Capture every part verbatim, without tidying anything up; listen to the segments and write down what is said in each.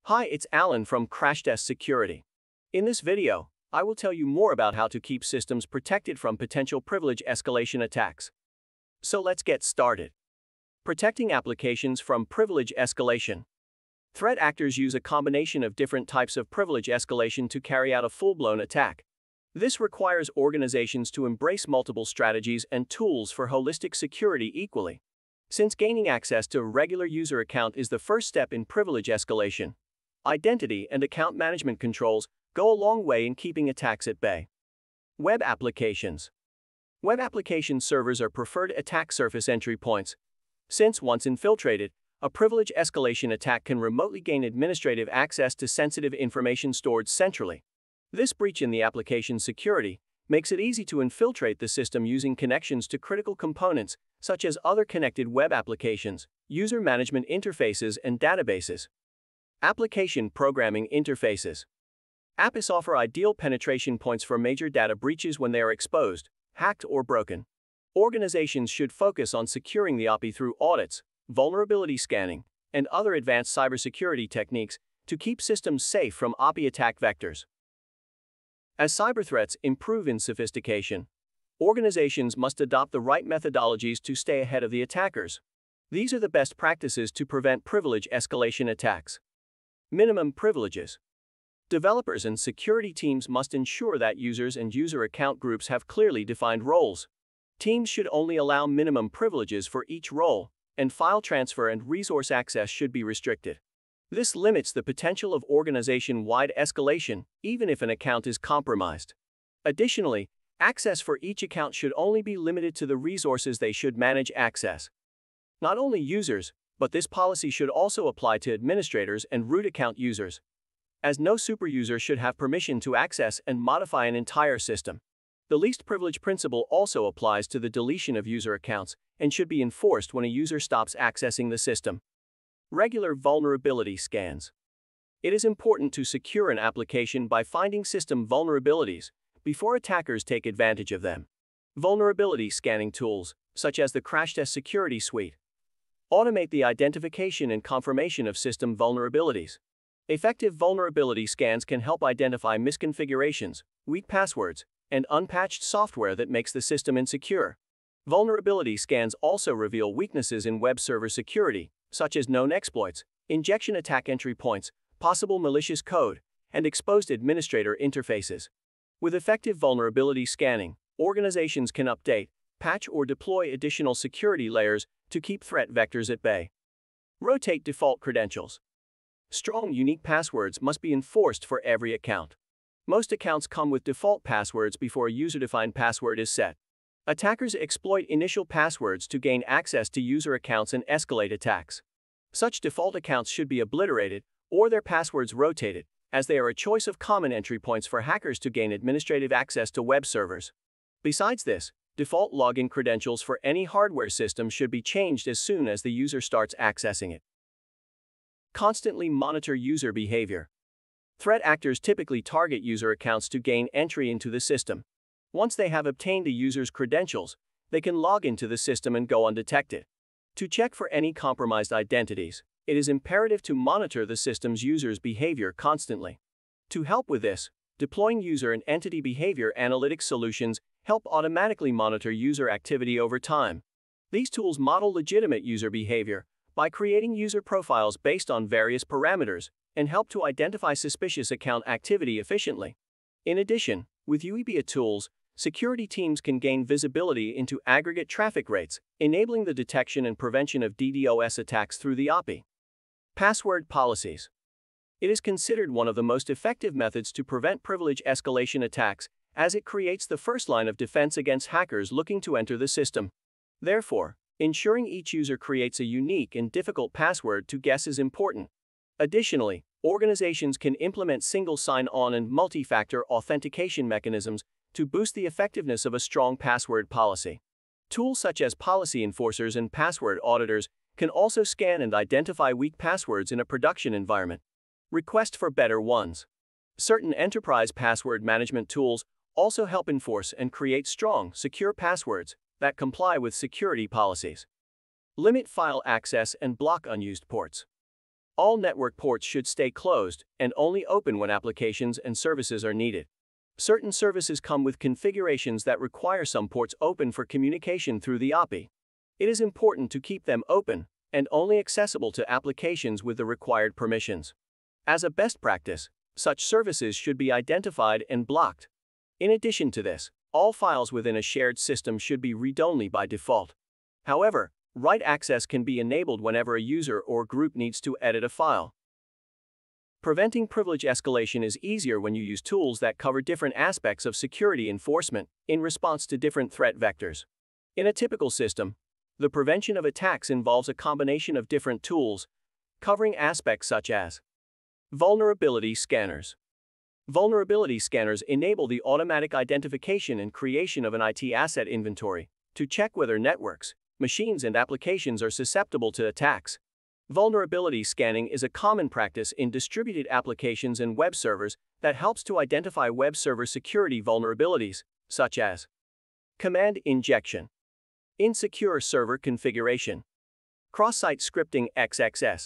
Hi, it's Alan from Crashtest Security. In this video, I will tell you more about how to keep systems protected from potential privilege escalation attacks. So let's get started. Protecting applications from privilege escalation. Threat actors use a combination of different types of privilege escalation to carry out a full-blown attack. This requires organizations to embrace multiple strategies and tools for holistic security equally. Since gaining access to a regular user account is the first step in privilege escalation, identity and account management controls go a long way in keeping attacks at bay. Web applications. Web application servers are preferred attack surface entry points. Since once infiltrated, a privilege escalation attack can remotely gain administrative access to sensitive information stored centrally. This breach in the application's security makes it easy to infiltrate the system using connections to critical components, such as other connected web applications, user management interfaces, and databases. Application programming interfaces. A P Is offer ideal penetration points for major data breaches when they are exposed, hacked, or broken. Organizations should focus on securing the A P I through audits, vulnerability scanning, and other advanced cybersecurity techniques to keep systems safe from A P I attack vectors. As cyber threats improve in sophistication, organizations must adopt the right methodologies to stay ahead of the attackers. These are the best practices to prevent privilege escalation attacks. Minimum privileges. Developers and security teams must ensure that users and user account groups have clearly defined roles. Teams should only allow minimum privileges for each role, and file transfer and resource access should be restricted. This limits the potential of organization-wide escalation, even if an account is compromised. Additionally, access for each account should only be limited to the resources they should manage access. Not only users, but this policy should also apply to administrators and root account users, as no superuser should have permission to access and modify an entire system. The least privilege principle also applies to the deletion of user accounts and should be enforced when a user stops accessing the system. Regular vulnerability scans. It is important to secure an application by finding system vulnerabilities before attackers take advantage of them. Vulnerability scanning tools, such as the Crashtest Security Suite, automate the identification and confirmation of system vulnerabilities. Effective vulnerability scans can help identify misconfigurations, weak passwords, and unpatched software that makes the system insecure. Vulnerability scans also reveal weaknesses in web server security, such as known exploits, injection attack entry points, possible malicious code, and exposed administrator interfaces. With effective vulnerability scanning, organizations can update, patch, or deploy additional security layers to keep threat vectors at bay. Rotate default credentials. Strong, unique passwords must be enforced for every account. Most accounts come with default passwords before a user-defined password is set. Attackers exploit initial passwords to gain access to user accounts and escalate attacks. Such default accounts should be obliterated or their passwords rotated, as they are a choice of common entry points for hackers to gain administrative access to web servers. Besides this, default login credentials for any hardware system should be changed as soon as the user starts accessing it. Constantly monitor user behavior. Threat actors typically target user accounts to gain entry into the system. Once they have obtained a user's credentials, they can log into the system and go undetected. To check for any compromised identities, it is imperative to monitor the system's users' behavior constantly. To help with this, deploying user and entity behavior analytics solutions help automatically monitor user activity over time. These tools model legitimate user behavior by creating user profiles based on various parameters and help to identify suspicious account activity efficiently. In addition, with U E B A tools, security teams can gain visibility into aggregate traffic rates, enabling the detection and prevention of DDoS attacks through the A P I. Password policies. It is considered one of the most effective methods to prevent privilege escalation attacks, as it creates the first line of defense against hackers looking to enter the system. Therefore, ensuring each user creates a unique and difficult password to guess is important. Additionally, organizations can implement single sign-on and multi-factor authentication mechanisms to boost the effectiveness of a strong password policy. Tools such as policy enforcers and password auditors can also scan and identify weak passwords in a production environment. Request for better ones. Certain enterprise password management tools also help enforce and create strong, secure passwords that comply with security policies. Limit file access and block unused ports. All network ports should stay closed and only open when applications and services are needed. Certain services come with configurations that require some ports open for communication through the A P I. It is important to keep them open and only accessible to applications with the required permissions. As a best practice, such services should be identified and blocked. In addition to this, all files within a shared system should be read-only by default. However, write access can be enabled whenever a user or group needs to edit a file. Preventing privilege escalation is easier when you use tools that cover different aspects of security enforcement in response to different threat vectors. In a typical system, the prevention of attacks involves a combination of different tools, covering aspects such as vulnerability scanners. Vulnerability scanners enable the automatic identification and creation of an I T asset inventory to check whether networks, machines, and applications are susceptible to attacks. Vulnerability scanning is a common practice in distributed applications and web servers that helps to identify web server security vulnerabilities, such as command injection, insecure server configuration, cross-site scripting X X S,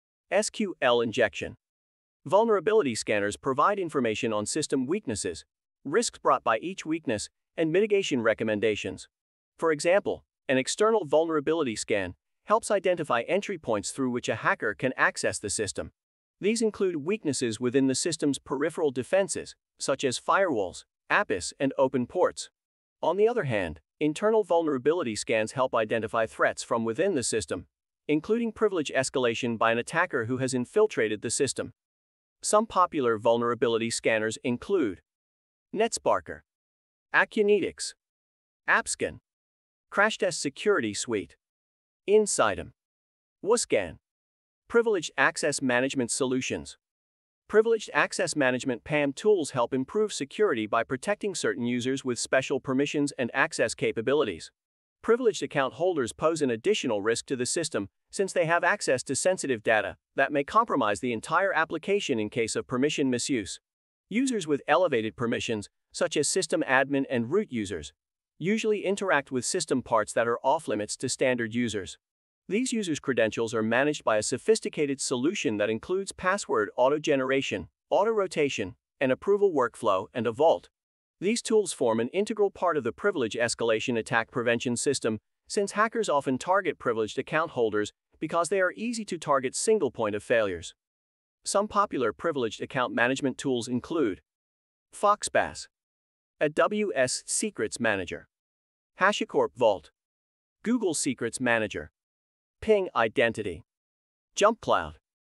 S Q L injection. Vulnerability scanners provide information on system weaknesses, risks brought by each weakness, and mitigation recommendations. For example, an external vulnerability scan helps identify entry points through which a hacker can access the system. These include weaknesses within the system's peripheral defenses, such as firewalls, A P Is, and open ports. On the other hand, internal vulnerability scans help identify threats from within the system, including privilege escalation by an attacker who has infiltrated the system. Some popular vulnerability scanners include NetSparker, Acunetics, AppScan, Crashtest Security Suite, Insightem, WScan. Privileged Access Management Solutions. Privileged Access Management P A M tools help improve security by protecting certain users with special permissions and access capabilities. Privileged account holders pose an additional risk to the system since they have access to sensitive data that may compromise the entire application in case of permission misuse. Users with elevated permissions, such as system admin and root users, usually interact with system parts that are off-limits to standard users. These users' credentials are managed by a sophisticated solution that includes password auto-generation, auto-rotation, an approval workflow, and a vault. These tools form an integral part of the privilege escalation attack prevention system, since hackers often target privileged account holders because they are easy to target single point of failures. Some popular privileged account management tools include FoxPass, A W S Secrets Manager, HashiCorp Vault, Google Secrets Manager, Ping Identity, JumpCloud.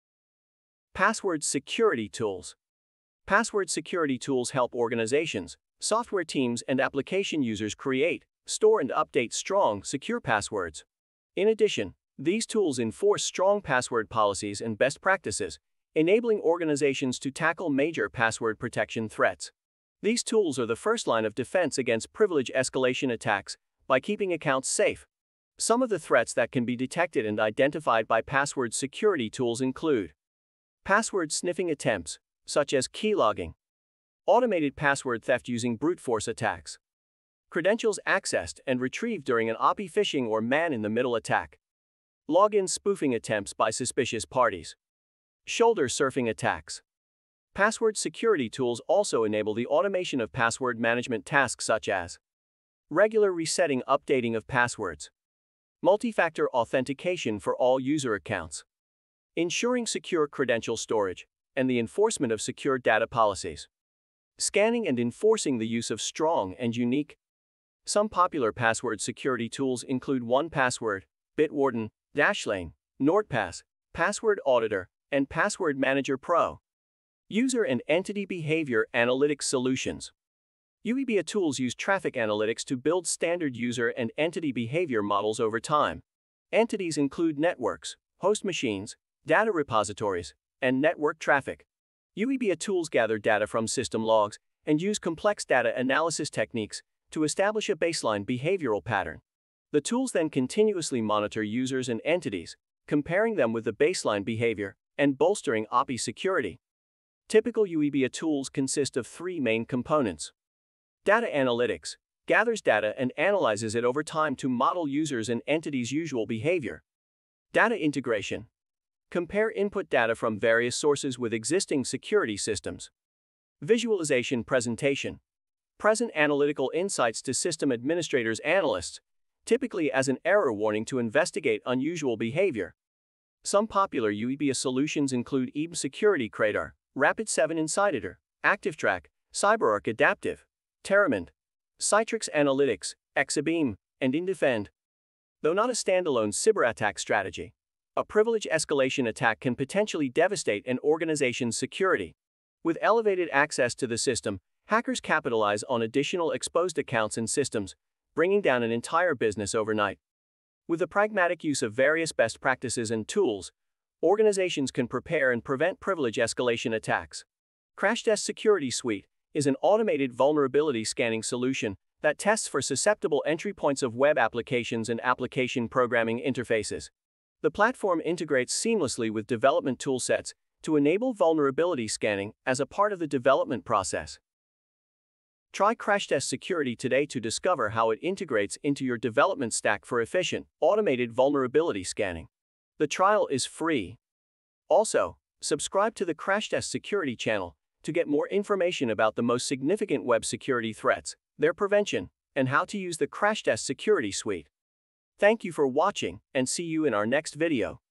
Password security tools. Password security tools help organizations, software teams, and application users create, store, and update strong, secure passwords. In addition, these tools enforce strong password policies and best practices, enabling organizations to tackle major password protection threats. These tools are the first line of defense against privilege escalation attacks by keeping accounts safe. Some of the threats that can be detected and identified by password security tools include password sniffing attempts, such as keylogging, automated password theft using brute force attacks, credentials accessed and retrieved during an O P I phishing or man-in-the-middle attack, login spoofing attempts by suspicious parties, shoulder surfing attacks. Password security tools also enable the automation of password management tasks such as regular resetting, updating of passwords, multi-factor authentication for all user accounts, ensuring secure credential storage, and the enforcement of secure data policies, scanning and enforcing the use of strong and unique. Some popular password security tools include one Password, Bitwarden, Dashlane, NordPass, Password Auditor, and Password Manager Pro. User and Entity Behavior Analytics Solutions. U E B A tools use traffic analytics to build standard user and entity behavior models over time. Entities include networks, host machines, data repositories, and network traffic. U E B A tools gather data from system logs and use complex data analysis techniques to establish a baseline behavioral pattern. The tools then continuously monitor users and entities, comparing them with the baseline behavior and bolstering O P I security. Typical U E B A tools consist of three main components. Data analytics gathers data and analyzes it over time to model users and entities' usual behavior. Data integration. Compare input data from various sources with existing security systems. Visualization presentation. Present analytical insights to system administrators analysts, typically as an error warning to investigate unusual behavior. Some popular U E B A solutions include E B M Security Cradar, Rapid seven Insider, ActiveTrack, CyberArk Adaptive, Terramint, Citrix Analytics, Exabeam, and Indefend. Though not a standalone cyberattack strategy, a privilege escalation attack can potentially devastate an organization's security. With elevated access to the system, hackers capitalize on additional exposed accounts and systems, bringing down an entire business overnight. With the pragmatic use of various best practices and tools, organizations can prepare and prevent privilege escalation attacks. Crashtest Security Suite is an automated vulnerability scanning solution that tests for susceptible entry points of web applications and application programming interfaces. The platform integrates seamlessly with development toolsets to enable vulnerability scanning as a part of the development process. Try Crashtest Security today to discover how it integrates into your development stack for efficient, automated vulnerability scanning. The trial is free. Also, subscribe to the Crashtest Security Channel to get more information about the most significant web security threats, their prevention, and how to use the Crashtest Security Suite. Thank you for watching, and see you in our next video.